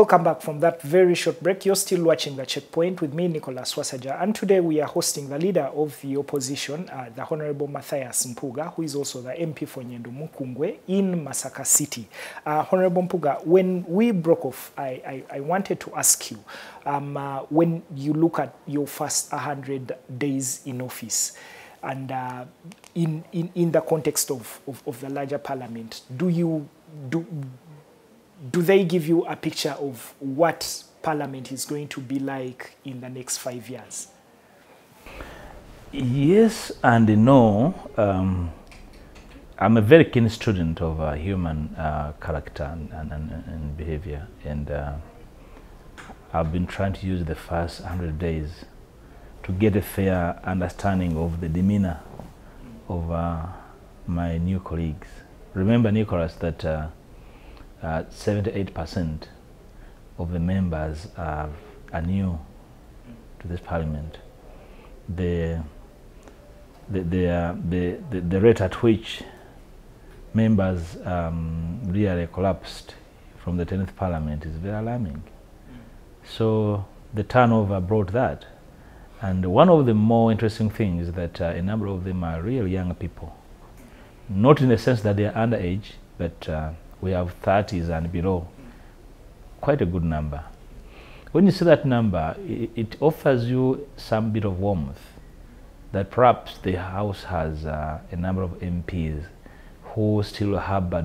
Welcome back from that very short break. You're still watching The Checkpoint with me, Nicholas Wasaja, and today we are hosting the leader of the opposition, the Honorable Mathias Mpuga, who is also the MP for Nyendo Mukungwe in Masaka City. Honorable Mpuga, when we broke off, I wanted to ask you, when you look at your first 100 days in office, and in the context of the larger parliament, do they give you a picture of what Parliament is going to be like in the next 5 years? Yes and no. I'm a very keen student of human character and behavior, and I've been trying to use the first 100 days to get a fair understanding of the demeanor of my new colleagues. Remember, Nicholas, that 78% of the members are new to this parliament. The rate at which members really collapsed from the 10th parliament is very alarming. So the turnover brought that. And one of the more interesting things is that a number of them are real young people. Not in the sense that they are underage, but we have 30s and below, quite a good number. When you see that number, it offers you some bit of warmth that perhaps the House has a number of MPs who still harbor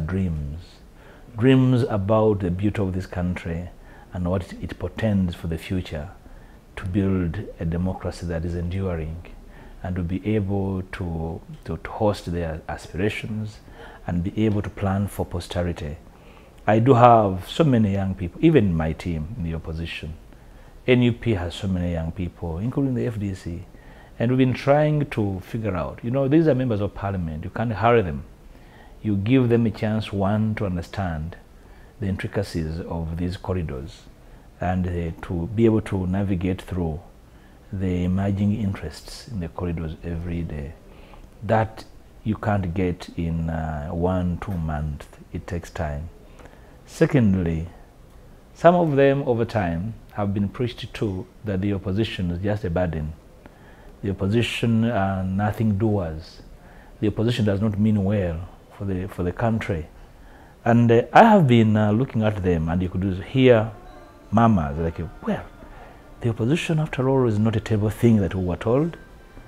dreams about the beauty of this country and what it portends for the future, to build a democracy that is enduring and to be able to host their aspirations and be able to plan for posterity. I do have so many young people, even my team in the opposition. NUP has so many young people, including the FDC. And we've been trying to figure out, these are members of parliament. You can't hurry them. You give them a chance, one, to understand the intricacies of these corridors and to be able to navigate through the emerging interests in the corridors every day. That you can't get in 1-2 months. It takes time. Secondly, some of them over time have been preached to that the opposition is just a burden. The opposition are nothing doers. The opposition does not mean well for the country. And I have been looking at them, and you could hear mamas like, well, the opposition after all is not a terrible thing that we were told.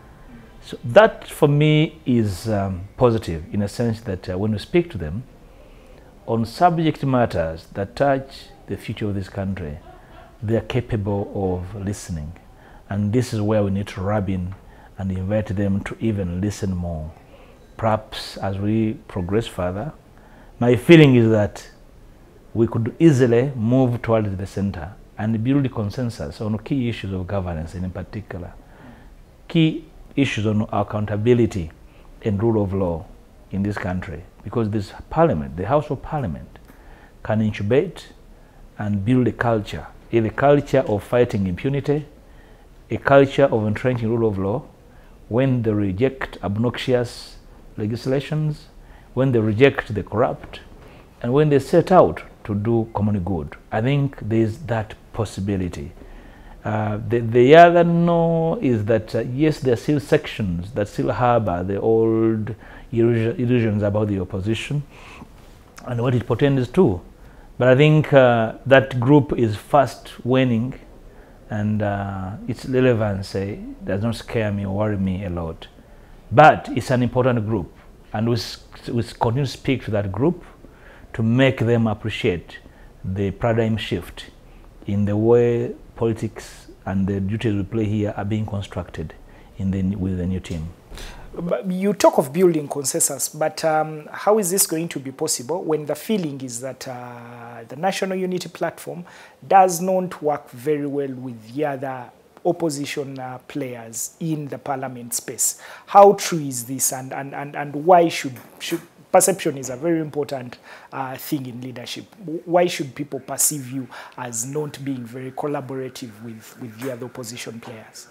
So that for me is positive, in a sense that when we speak to them on subject matters that touch the future of this country, they are capable of listening. And this is where we need to rub in and invite them to even listen more. Perhaps as we progress further, my feeling is that we could easily move towards the center and build a consensus on key issues of governance, and in particular, key issues on accountability and rule of law in this country. Because this parliament, the House of Parliament, can incubate and build a culture of fighting impunity, a culture of entrenching rule of law, when they reject obnoxious legislations, when they reject the corrupt, and when they set out to do common good. I think there's that possibility. The other no is that, yes, there are still sections that still harbor the old illusions about the opposition and what it portends to. But I think that group is fast waning, and its relevance does not scare me or worry me a lot. But it's an important group, and we continue to speak to that group to make them appreciate the paradigm shift in the way politics and the duties we play here are being constructed with the new team. You talk of building consensus, but how is this going to be possible when the feeling is that the National Unity Platform does not work very well with the other opposition players in the parliament space? How true is this, and why should perception is a very important thing in leadership. Why should people perceive you as not being very collaborative with the other opposition players?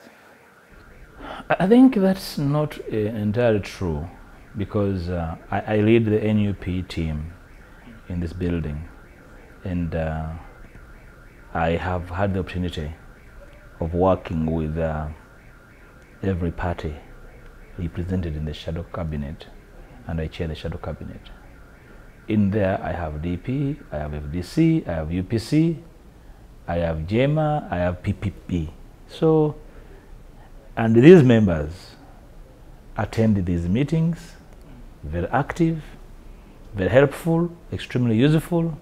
I think that's not entirely true, because I lead the NUP team in this building, and I have had the opportunity of working with every party represented in the shadow cabinet, and I chair the shadow cabinet. In there, I have DP, I have FDC, I have UPC, I have JEMA, I have PPP. So, and these members attend these meetings, very active, very helpful, extremely useful.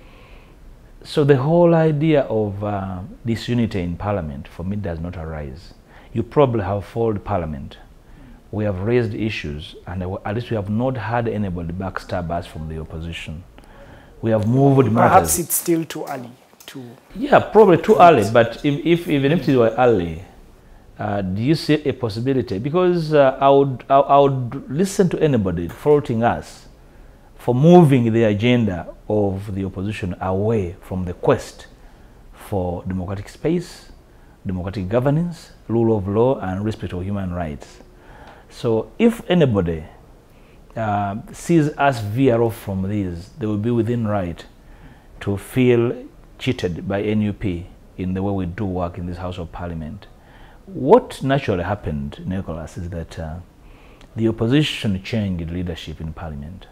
So the whole idea of disunity in Parliament, for me, does not arise. You probably have followed Parliament. We have raised issues, and at least we have not had anybody backstab us from the opposition. We have moved matters. Perhaps it's still too early to... Yeah, probably too early, but even if it were early, do you see a possibility? Because I would listen to anybody faulting us for moving the agenda of the opposition away from the quest for democratic space, democratic governance, rule of law, and respect of human rights. So if anybody sees us veer off from these, they will be within right to feel cheated by NUP in the way we do work in this House of Parliament. What naturally happened, Nicholas, is that the opposition changed leadership in Parliament.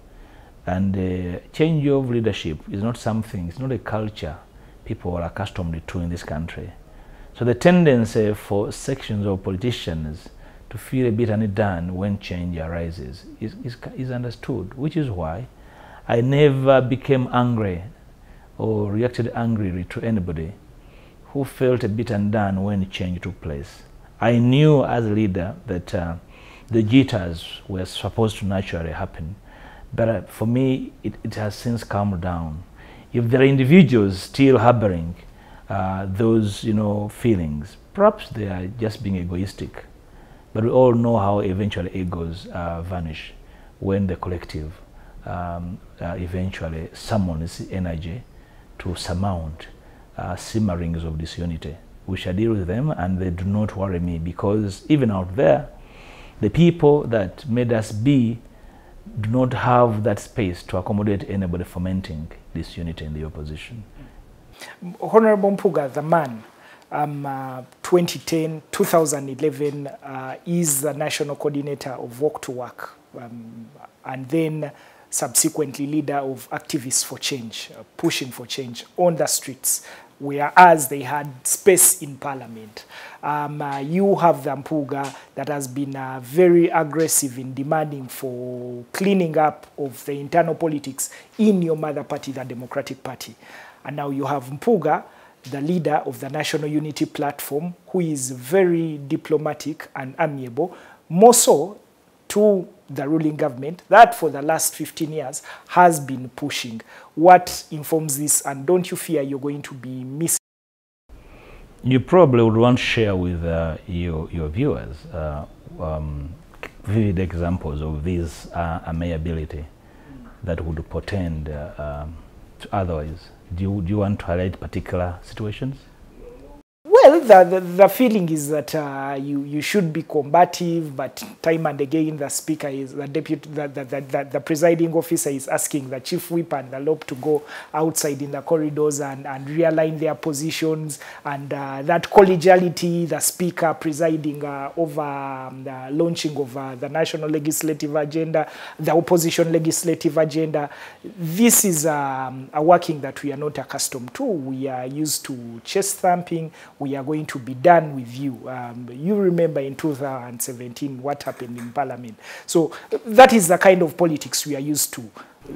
And change of leadership is not something, it's not a culture people are accustomed to in this country. So the tendency for sections of politicians to feel a bit undone when change arises is understood, which is why I never became angry or reacted angrily to anybody who felt a bit undone when change took place. I knew as a leader that the jitters were supposed to naturally happen, but for me, it has since calmed down. If there are individuals still harboring those, feelings, perhaps they are just being egoistic. But we all know how eventually egos vanish when the collective eventually summons energy to surmount simmerings of disunity. We shall deal with them, and they do not worry me, because even out there, the people that made us be do not have that space to accommodate anybody fomenting disunity in the opposition. Honorable Mpuga, the man, 2010, 2011 is the national coordinator of Walk to Work, and then subsequently leader of Activists for Change, pushing for change on the streets, whereas they had space in Parliament. You have the Mpuga that has been very aggressive in demanding for cleaning up of the internal politics in your mother party, the Democratic Party. And now you have Mpuga, the leader of the National Unity Platform, who is very diplomatic and amiable, more so to the ruling government that for the last 15 years has been pushing. What informs this, and don't you fear you're going to be missing? You probably would want to share with your viewers vivid examples of this amiability that would portend to otherwise. Do you want to highlight particular situations? Well, the feeling is that you should be combative, but time and again the speaker is the presiding officer is asking the chief whip and the LOP to go outside in the corridors and realign their positions, and that collegiality, the speaker presiding over the launching of the national legislative agenda, the opposition legislative agenda. This is a working that we are not accustomed to. We are used to chest thumping. We are going to be done with you. You remember in 2017 what happened in Parliament. So that is the kind of politics we are used to.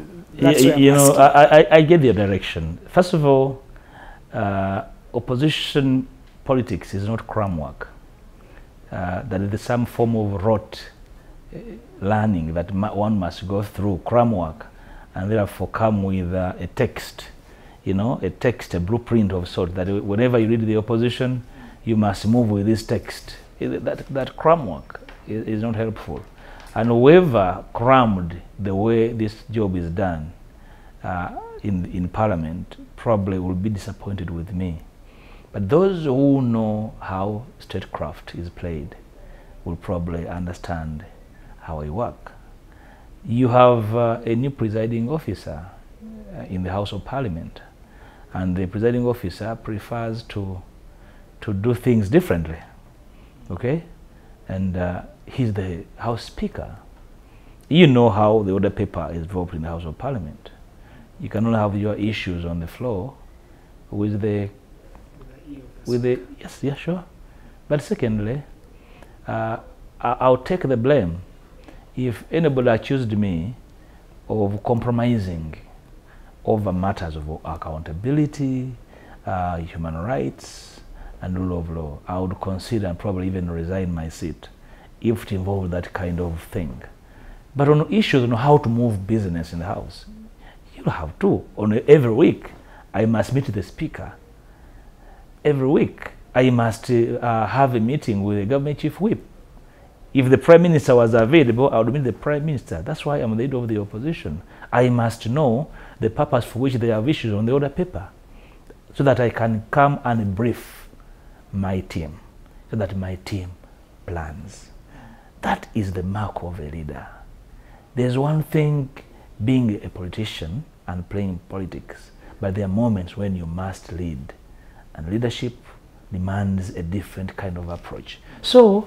I get your direction. First of all, opposition politics is not cram work. That is some form of rote learning that one must go through, cram work, and therefore come with a text. A blueprint of sort that whenever you read the opposition, you must move with this text. That cram work is not helpful. And whoever crammed the way this job is done in Parliament probably will be disappointed with me. But those who know how statecraft is played will probably understand how I work. You have a new presiding officer in the House of Parliament. and the presiding officer prefers to do things differently, okay? And he's the House Speaker. You know how the order paper is voted in the House of Parliament. You cannot have your issues on the floor with the yes, yeah, sure. But secondly, I'll take the blame if anybody accused me of compromising over matters of accountability, human rights, and rule of law. I would consider and probably even resign my seat if it involved that kind of thing. But on issues on how to move business in the House, you have to. Every week, I must meet the Speaker. Every week, I must have a meeting with the government chief whip. If the Prime Minister was available, I would meet the Prime Minister. That's why I'm the leader of the opposition. I must know the purpose for which they have issues on the order paper, so that I can come and brief my team, so that my team plans. That is the mark of a leader. There's one thing being a politician and playing politics, but there are moments when you must lead, and leadership demands a different kind of approach. So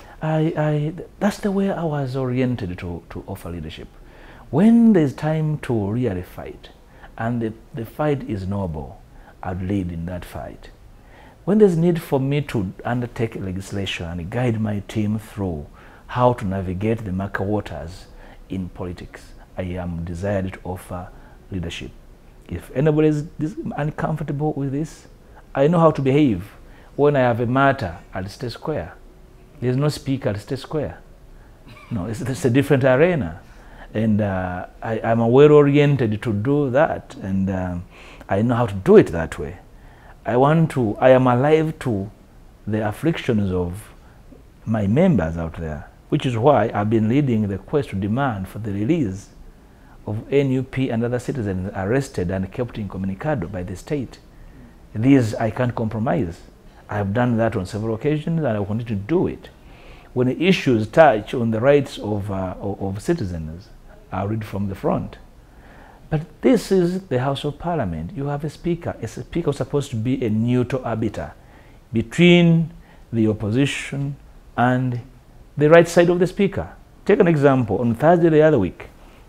that's the way I was oriented to offer leadership. When there's time to really fight, and the fight is noble, I'd lead in that fight. When there's need for me to undertake legislation and guide my team through how to navigate the murky waters in politics, I am desired to offer leadership. If anybody is uncomfortable with this, I know how to behave. When I have a matter, I'll stay square. There's no speaker at State Square. No, it's a different arena. And I'm well-oriented to do that, and I know how to do it that way. I am alive to the afflictions of my members out there, which is why I've been leading the quest to demand for the release of NUP and other citizens arrested and kept incommunicado by the state. These I can't compromise. I have done that on several occasions, and I will continue to do it. When the issues touch on the rights of citizens, I'll read from the front. But this is the House of Parliament. You have a speaker. A speaker is supposed to be a neutral arbiter between the opposition and the right side of the speaker. Take an example. On Thursday the other week,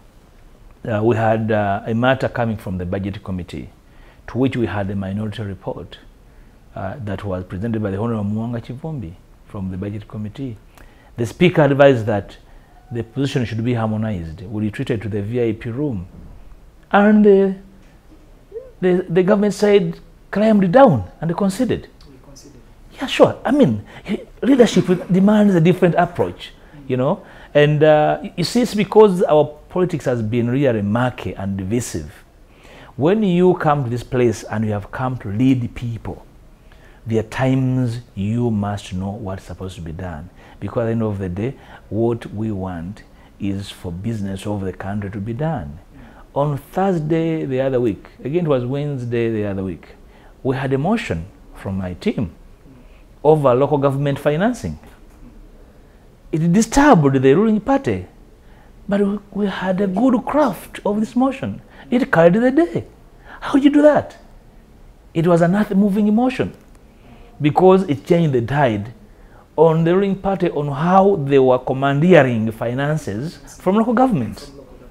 we had a matter coming from the Budget Committee, to which we had a minority report that was presented by the Honorable Mwanga Chivumbi from the Budget Committee. The Speaker advised that the position should be harmonized, will be treated to the VIP room. And the government side climbed down and conceded. Yeah, sure. I mean, leadership demands a different approach, you know. And you see, it's because our politics has been really murky and divisive. When you come to this place and you have come to lead people, there are times you must know what's supposed to be done. Because at the end of the day, what we want is for business of the country to be done. On Thursday the other week, again it was Wednesday the other week, we had a motion from my team over local government financing. It disturbed the ruling party, but we had a good craft of this motion. It carried the day. How did you do that? It was an earth-moving emotion, because it changed the tide on the ruling party on how they were commandeering finances from local government.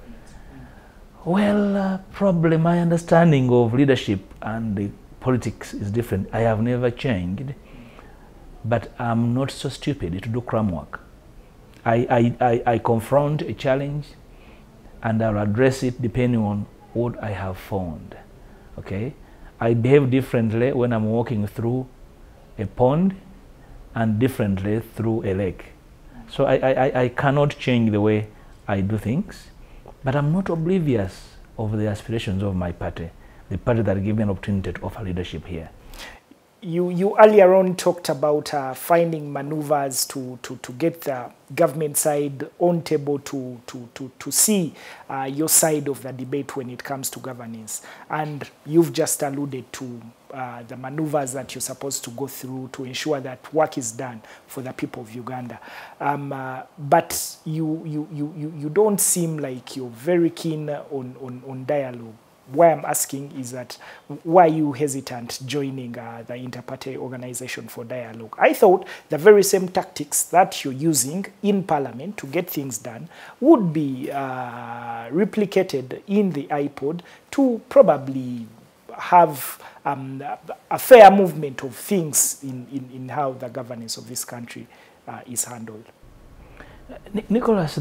Well, probably my understanding of leadership and the politics is different. I have never changed, but I'm not so stupid to do crumb work. I confront a challenge, and I'll address it depending on what I have found. Okay? I behave differently when I'm walking through a pond and differently through a lake. So I cannot change the way I do things, but I'm not oblivious of the aspirations of my party, the party that gave me an opportunity to offer leadership here. You earlier on talked about finding maneuvers to get the government side on table to see your side of the debate when it comes to governance. And you've just alluded to the maneuvers that you're supposed to go through to ensure that work is done for the people of Uganda. But you don't seem like you're very keen on dialogue why I'm asking is that why are you hesitant joining the Inter-Party Organization for Dialogue? I thought the very same tactics that you're using in Parliament to get things done would be replicated in the IPOD to probably have a fair movement of things in how the governance of this country is handled. Nicholas,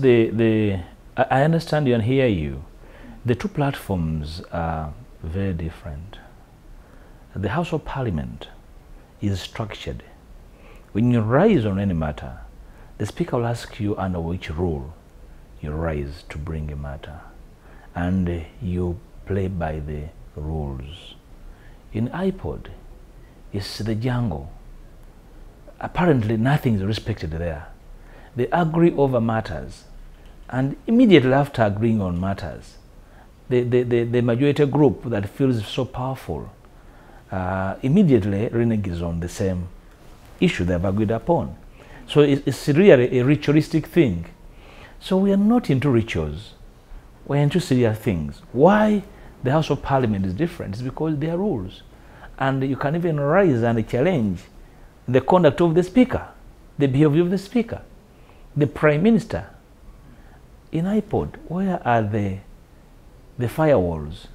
I understand you and hear you. The two platforms are very different. The House of Parliament is structured. When you rise on any matter, the Speaker will ask you under which rule you rise to bring a matter, and you play by the rules. In IPOD, it's the jungle. Apparently nothing is respected there. They agree over matters, and immediately after agreeing on matters, the majority group that feels so powerful immediately reneges on the same issue they have agreed upon. So it's really a ritualistic thing. So we are not into rituals. We're into serious things. Why the House of Parliament is different is because there are rules. And you can even rise and challenge the conduct of the Speaker, the behavior of the Speaker, the Prime Minister. In IPOD, where are the firewalls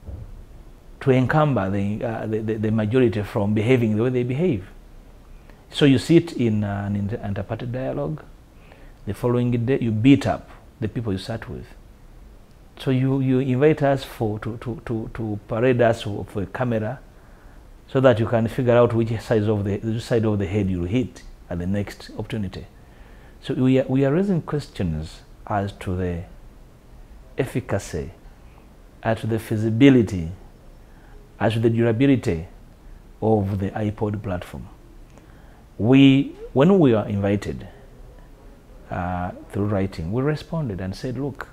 to encumber the majority from behaving the way they behave? So you sit in an inter-party dialogue, the following day you beat up the people you sat with. So you invite us to parade us for a camera so that you can figure out which side of the head you'll hit at the next opportunity. So we are raising questions as to the efficacy, as to the feasibility, as to the durability of the IPOD platform. When we are invited through writing, we responded and said, look,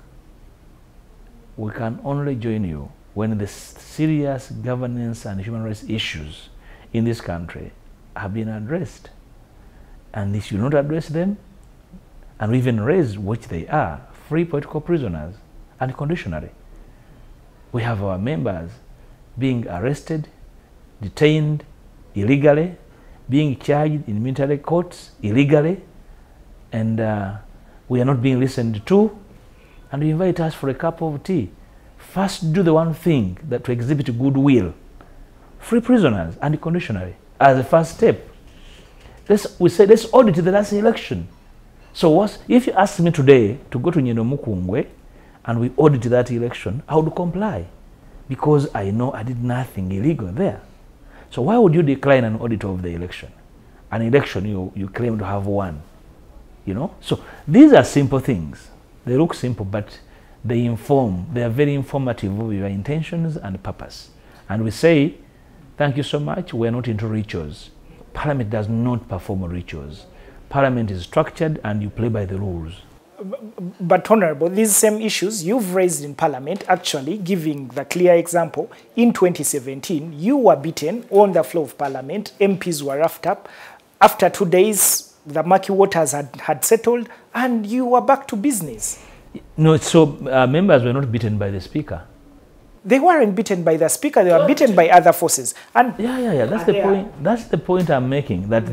we can only join you when the serious governance and human rights issues in this country have been addressed. And if you not address them, and we even raise which they are, free political prisoners, unconditionally. We have our members being arrested, detained illegally, being charged in military courts illegally, and we are not being listened to, and you invite us for a cup of tea. First do the one thing, that to exhibit goodwill. Free prisoners unconditionally as a first step. We say let's audit the last election. So if you ask me today to go to Nyenomukungwe and we audit that election, I would comply because I know I did nothing illegal there. So why would you decline an audit of the election? An election you claim to have won, you know? So these are simple things. They look simple, but they are very informative of your intentions and purpose. And we say, thank you so much, we're not into rituals. Parliament does not perform rituals. Parliament is structured and you play by the rules. But Honorable, these same issues you've raised in Parliament, actually giving the clear example, in 2017, you were beaten on the floor of Parliament, MPs were roughed up. After 2 days, the murky waters had settled and you were back to business. No, so members were not beaten by the Speaker. They weren't beaten by the Speaker, they were beaten by other forces. And yeah, that's the point. That's the point I'm making. Does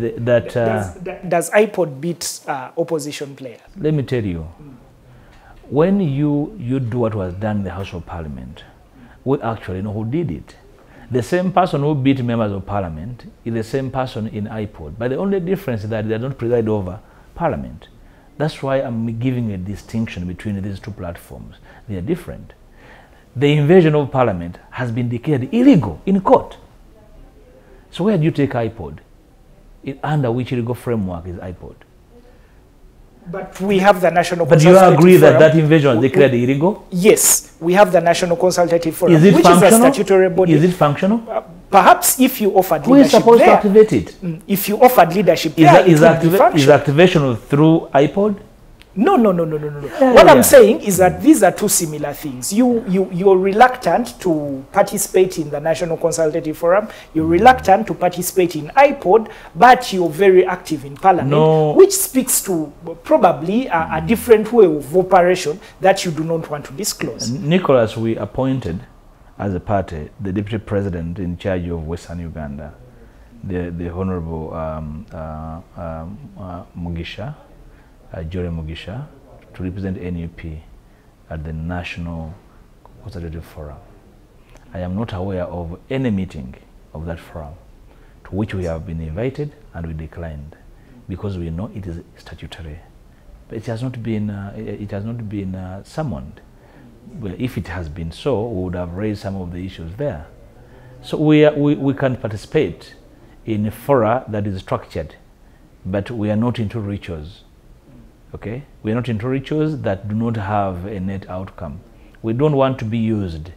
IPOD beat opposition players? Let me tell you, when you do what was done in the House of Parliament, we actually know who did it. The same person who beat members of Parliament is the same person in IPOD, but the only difference is that they don't preside over Parliament. That's why I'm giving a distinction between these two platforms. They are different. The invasion of Parliament has been declared illegal in court. So where do you take IPOD? Under which legal framework is IPOD? But we have the National Consultative Forum. But do you agree Forum. that invasion was declared illegal? Yes, we have the National Consultative Forum, is it which functional? Is a statutory body. Is it functional? Perhaps if you offered Who leadership is supposed there, to activate it? If you offered leadership Is there, is activation through IPOD? No. What I'm saying is that these are two similar things. You're reluctant to participate in the National Consultative Forum. You're reluctant to participate in IPOD, but you're very active in Parliament, which speaks to probably a different way of operation that you do not want to disclose. Nicholas, we appointed as a party, the deputy president in charge of Western Uganda, the Honorable Mugisha, Jory Mugisha, to represent NUP at the National Consultative Forum. I am not aware of any meeting of that forum to which we have been invited and we declined, because we know it is statutory. But it has not been summoned. Well, if it has been so, we would have raised some of the issues there. So we can participate in a fora that is structured, but we are not into rituals. Okay? We are not into rituals that do not have a net outcome. We don't want to be used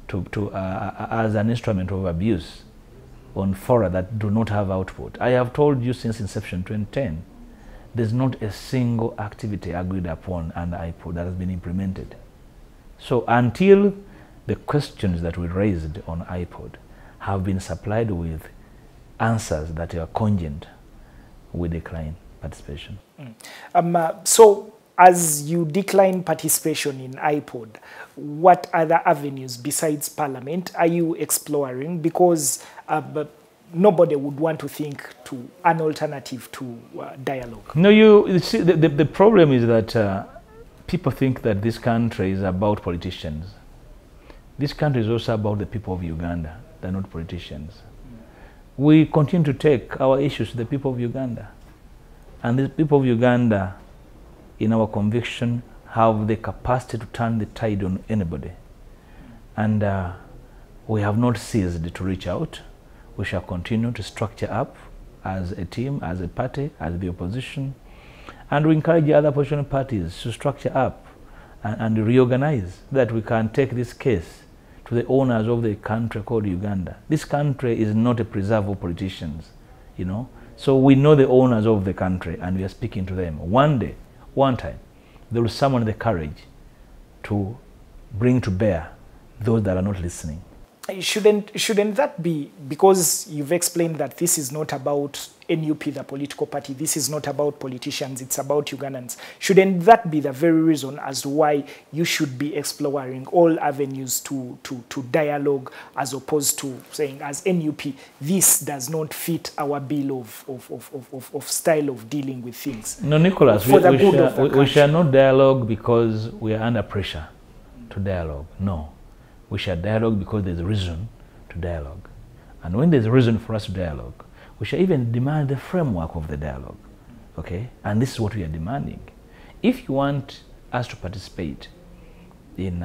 as an instrument of abuse on fora that do not have output. I have told you since inception 2010, there's not a single activity agreed upon under IPOD that has been implemented. So until the questions that we raised on IPOD have been supplied with answers that are cogent, we decline participation. So as you decline participation in IPOD, what other avenues besides Parliament are you exploring? Because nobody would want to think to an alternative to dialogue. No, you see, the problem is that people think that this country is about politicians. This country is also about the people of Uganda. They're not politicians. We continue to take our issues to the people of Uganda. And the people of Uganda, in our conviction, have the capacity to turn the tide on anybody. And we have not ceased to reach out. We shall continue to structure up as a team, as a party, as the opposition. And we encourage other opposition parties to structure up and reorganize, that we can take this case to the owners of the country called Uganda. This country is not a preserve of politicians, you know. So we know the owners of the country and we are speaking to them. One day, one time, there will summon the courage to bring to bear those that are not listening. Shouldn't that be, because you've explained that this is not about NUP, the political party, this is not about politicians, it's about Ugandans. Shouldn't that be the very reason as to why you should be exploring all avenues to dialogue, as opposed to saying, as NUP, this does not fit our bill of style of dealing with things? No, Nicholas, we shall not dialogue because we are under pressure to dialogue. No. We shall dialogue because there's a reason to dialogue. And when there's a reason for us to dialogue, we shall even demand the framework of the dialogue. Okay? And this is what we are demanding. If you want us to participate in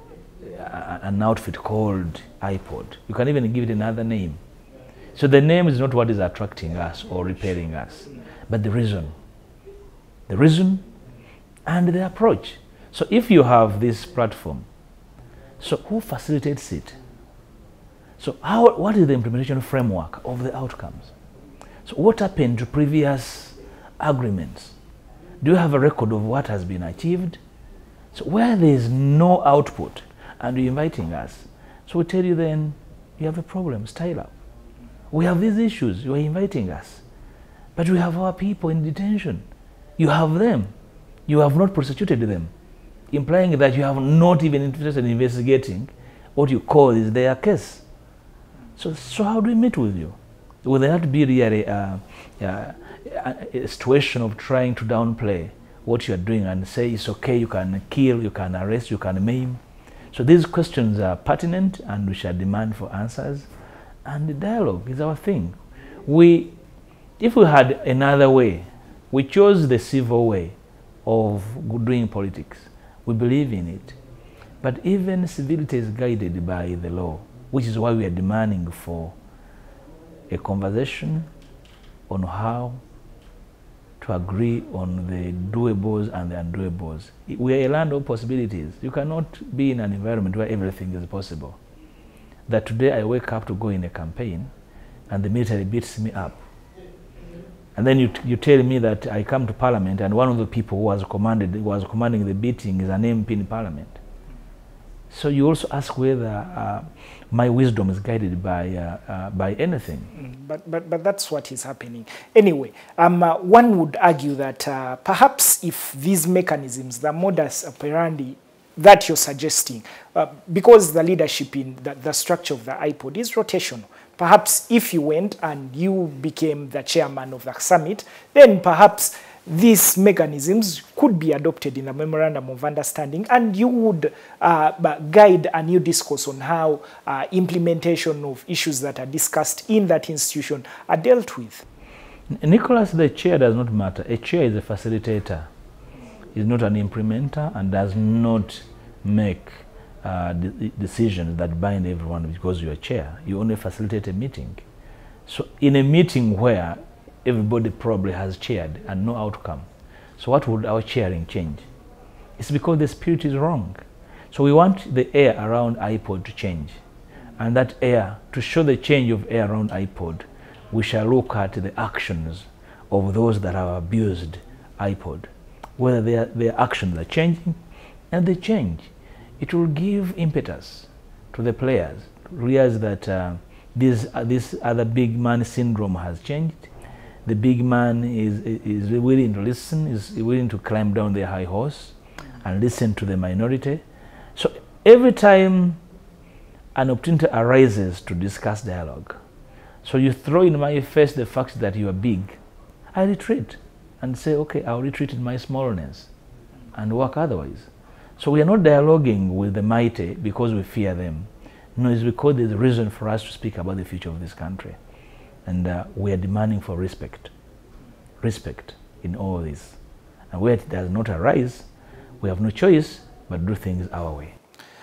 an outfit called IPOD, you can even give it another name. So the name is not what is attracting us or repelling us, but the reason. The reason and the approach. So if you have this platform, so who facilitates it? So what is the implementation framework of the outcomes? So what happened to previous agreements? Do you have a record of what has been achieved? So where there is no output and you're inviting us, so we tell you then, you have a problem, style up. We have these issues, you are inviting us. But we have our people in detention. You have them. You have not prosecuted them, implying that you have not even interested in investigating what you call is their case. So how do we meet with you? Will there have to be really a situation of trying to downplay what you are doing and say it's okay, you can kill, you can arrest, you can maim? So these questions are pertinent and we shall demand for answers. And the dialogue is our thing. If we had another way, we chose the civil way of doing politics. We believe in it. But even civility is guided by the law, which is why we are demanding for a conversation on how to agree on the doables and the undoables. We are a land of possibilities. You cannot be in an environment where everything is possible. That today I wake up to go in a campaign and the military beats me up. And then you tell me that I come to Parliament and one of the people who was commanding the beating is an MP in Parliament. So you also ask whether my wisdom is guided by anything. But that's what is happening. Anyway, one would argue that perhaps if these mechanisms, the modus operandi, that you're suggesting, because the leadership in the structure of the IPOD is rotational. Perhaps if you went and you became the chairman of the summit, then perhaps these mechanisms could be adopted in the memorandum of understanding, and you would guide a new discourse on how implementation of issues that are discussed in that institution are dealt with. Nicholas, the chair does not matter. A chair is a facilitator, is not an implementer, and does not make decisions that bind everyone because you're a chair. You only facilitate a meeting. So in a meeting where everybody probably has chaired and no outcome, so what would our chairing change? It's because the spirit is wrong. So we want the air around IPOD to change, and that air, to show the change of air around IPOD, we shall look at the actions of those that have abused IPOD, whether their actions are changing, and they change. It will give impetus to the players to realize that this other big man syndrome has changed. The big man is willing to listen, is willing to climb down the high horse and listen to the minority. So every time an opportunity arises to discuss dialogue, so you throw in my face the fact that you are big, I retreat and say, okay, I'll retreat in my smallness and work otherwise. So we are not dialoguing with the mighty because we fear them. No, it's because there's a reason for us to speak about the future of this country. And we are demanding for respect. Respect in all this. And where it does not arise, we have no choice but do things our way.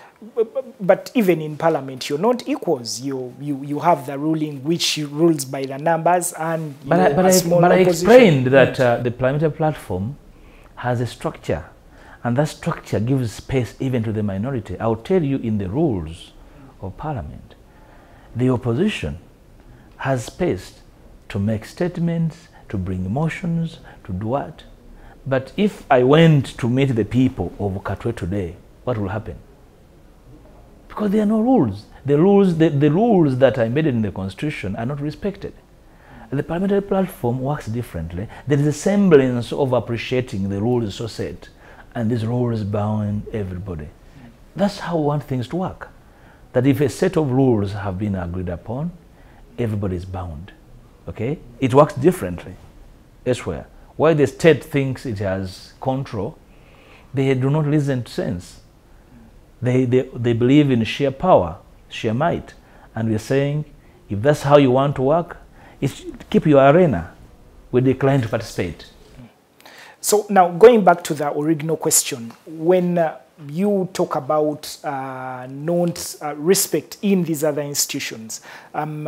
But even in Parliament, you're not equals. You have the ruling which rules by the numbers, and but I explained that the parliamentary platform has a structure, and that structure gives space even to the minority. I'll tell you, in the rules of Parliament, the opposition has space to make statements, to bring motions, to do what. But if I went to meet the people of Katwe today, what will happen? Because there are no rules. The rules that are embedded in the Constitution are not respected. The parliamentary platform works differently. There is a semblance of appreciating the rules so set, and these rules bound everybody. That's how we want things to work. That if a set of rules have been agreed upon, everybody is bound. Okay? It works differently elsewhere. While the state thinks it has control, they do not listen to sense. They believe in sheer power, sheer might. And we're saying, if that's how you want to work, keep your arena. We decline to participate. So now, going back to the original question, when you talk about respect in these other institutions, when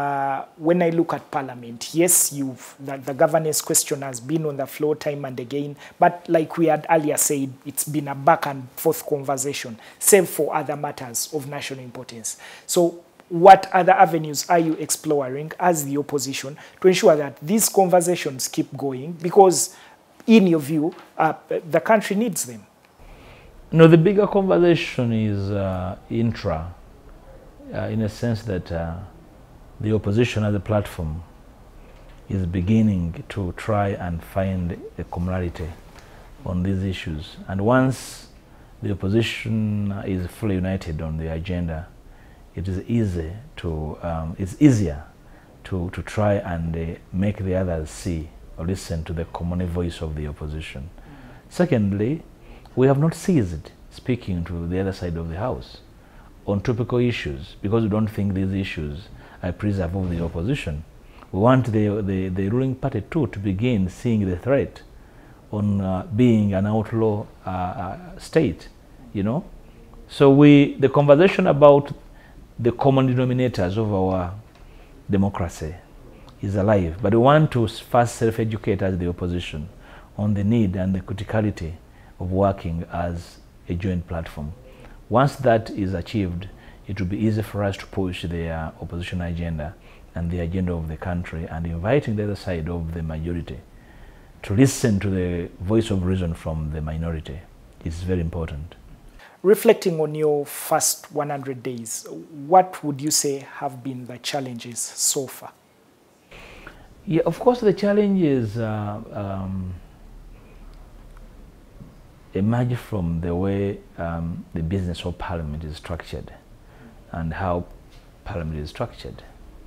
I look at Parliament, yes, the governance question has been on the floor time and again, but like we had earlier said, it's been a back and forth conversation, save for other matters of national importance. So what other avenues are you exploring as the opposition to ensure that these conversations keep going? Because in your view, the country needs them. No, the bigger conversation is intra, in a sense that the opposition as a platform is beginning to try and find a commonality on these issues. And once the opposition is fully united on the agenda, it is easy to, it's easier to try and make the others see or listen to the common voice of the opposition. Secondly, we have not ceased speaking to the other side of the house on topical issues because we don't think these issues are preserve of the opposition. We want the ruling party too to begin seeing the threat on being an outlaw state, you know. So the conversation about the common denominators of our democracy is alive, but we want to first self-educate as the opposition on the need and the criticality of working as a joint platform. Once that is achieved, it will be easy for us to push the opposition agenda and the agenda of the country, and inviting the other side of the majority to listen to the voice of reason from the minority is very important. Reflecting on your first 100 days, what would you say have been the challenges so far? Yeah, of course, the challenge is emerge from the way the business of Parliament is structured and how Parliament is structured.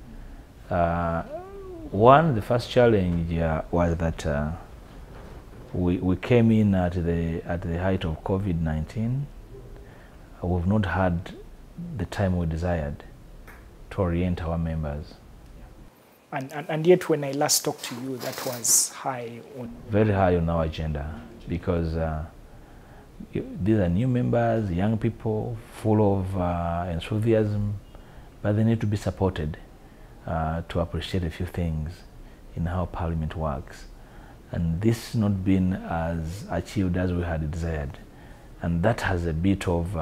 The first challenge was that we came in at the height of COVID-19. We've not had the time we desired to orient our members. And yet when I last talked to you, that was very high on our agenda, because these are new members, young people, full of enthusiasm, but they need to be supported to appreciate a few things in how Parliament works. And this has not been as achieved as we had desired. And that has a bit of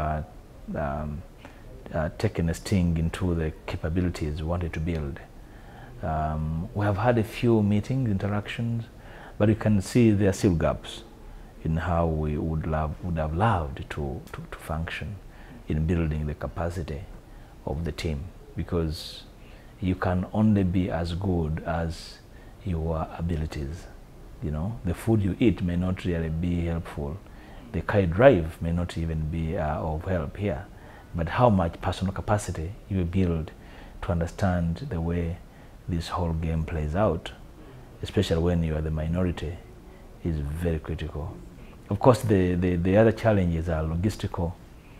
taken a sting into the capabilities we wanted to build. We have had a few meetings, interactions, but you can see there are still gaps in how we would have loved to function in building the capacity of the team, because you can only be as good as your abilities. You know, the food you eat may not really be helpful. The car you drive may not even be of help here. But how much personal capacity you build to understand the way this whole game plays out, especially when you are the minority, is very critical. Of course, the other challenges are logistical.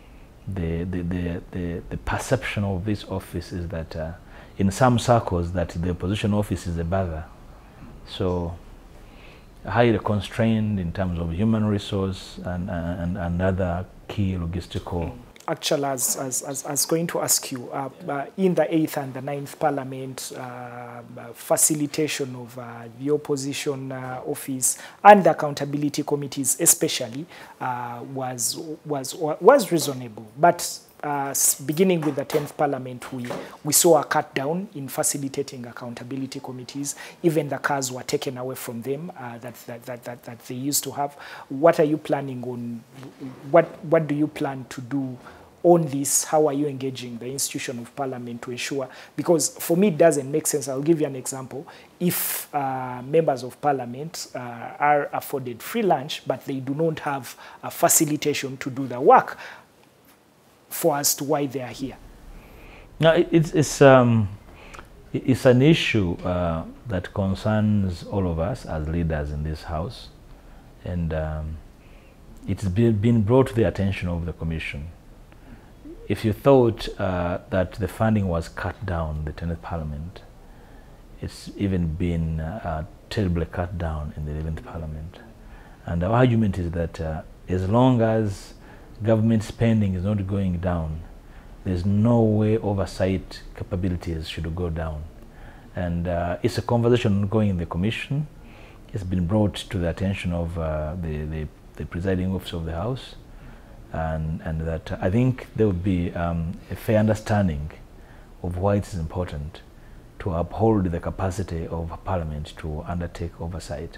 The perception of this office is that in some circles that the opposition office is a bother. So highly constrained in terms of human resource and other key logistical. Actually, I was going to ask you, in the 8th and the 9th Parliament, facilitation of the opposition office and the accountability committees especially was reasonable. But beginning with the 10th Parliament, we saw a cut down in facilitating accountability committees. Even the cars were taken away from them that they used to have. What are you planning on? What do you plan to do on this? How are you engaging the institution of Parliament to ensure? Because for me, it doesn't make sense. I'll give you an example. If members of Parliament are afforded free lunch, but they do not have a facilitation to do the work for us to why they are here. No, it's an issue that concerns all of us as leaders in this House, and it's been brought to the attention of the Commission. If you thought that the funding was cut down, the 10th Parliament, it's even been terribly cut down in the 11th Parliament. And our argument is that as long as government spending is not going down, there's no way oversight capabilities should go down. And it's a conversation going in the Commission. It's been brought to the attention of the presiding officer of the House, and that I think there would be a fair understanding of why it is important to uphold the capacity of Parliament to undertake oversight.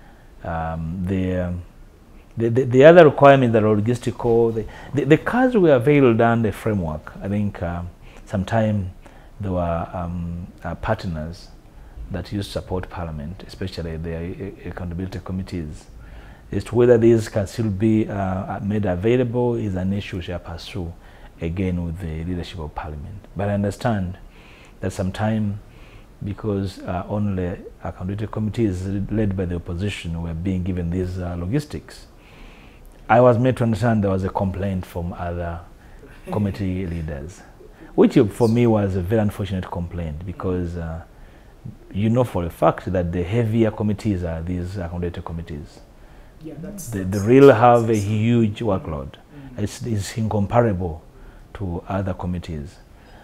The other requirements that are logistical, the cars were availed under a framework. I think sometime there were partners that used to support Parliament, especially the accountability committees. As to whether these can still be made available is an issue we shall pursue again with the leadership of Parliament. But I understand that sometime, because only accountability committees led by the opposition were being given these logistics, I was made to understand there was a complaint from other committee leaders, which for me was a very unfortunate complaint, because you know for a fact that the heavier committees are these accountability committees. Yeah, they really have a huge workload. It's incomparable to other committees.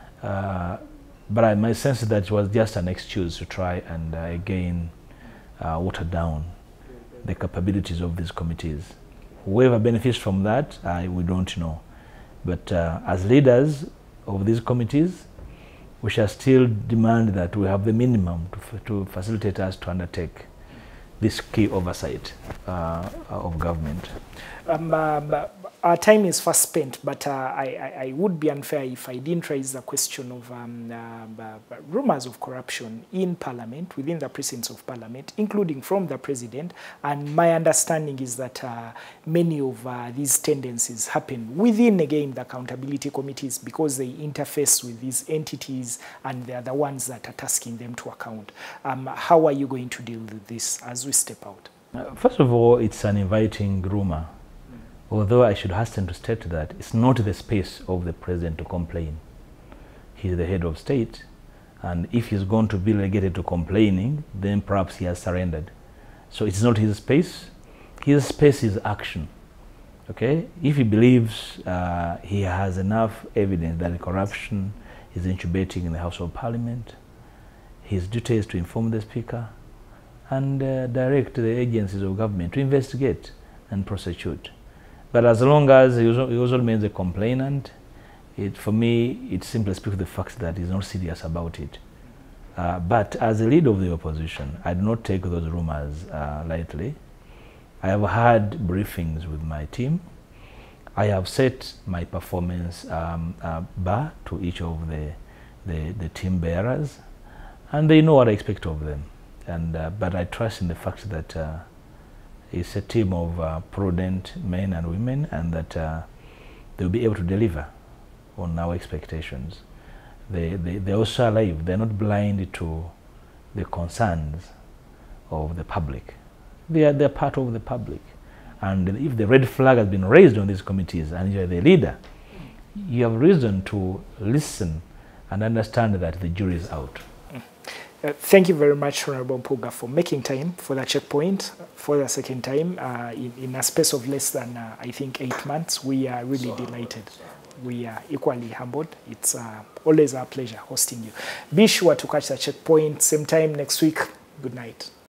But my sense is that it was just an excuse to try and again water down the capabilities of these committees. Whoever benefits from that, we don't know. But as leaders of these committees, we shall still demand that we have the minimum to facilitate us to undertake this key oversight of government. our time is fast spent, but I would be unfair if I didn't raise the question of rumors of corruption in Parliament, within the precincts of Parliament, including from the President. And my understanding is that many of these tendencies happen within, again, the accountability committees, because they interface with these entities and they are the ones that are tasking them to account. How are you going to deal with this as we step out? First of all, it's an inviting rumor. Although I should hasten to state that it's not the space of the president to complain. He's the head of state, and if he's going to be relegated to complaining, then perhaps he has surrendered. So it's not his space. His space is action. Okay? If he believes he has enough evidence that corruption is incubating in the House of Parliament, his duty is to inform the Speaker and direct the agencies of government to investigate and prosecute. But as long as he also remains a complainant, for me, it simply speaks to the fact that he's not serious about it. But as a leader of the opposition, I do not take those rumors lightly. I have had briefings with my team. I have set my performance bar to each of the team bearers, and they know what I expect of them. But I trust in the fact that it's a team of prudent men and women, and that they'll be able to deliver on our expectations. They're also alive. They're not blind to the concerns of the public. They're part of the public. And if the red flag has been raised on these committees and you're the leader, you have reason to listen and understand that the jury is out. Thank you very much, Honorable Mpuuga, for making time for the checkpoint for the second time in a space of less than, I think, 8 months. We are really delighted. We are equally humbled. It's always our pleasure hosting you. Be sure to catch the checkpoint same time next week. Good night.